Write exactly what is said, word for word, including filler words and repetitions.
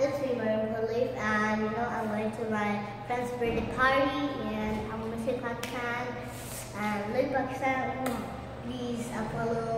it's me, Mariyam Khalif, and you know I'm going to my friend's birthday party, and I'm a Muslim fan, and like Pakistan, please uh, follow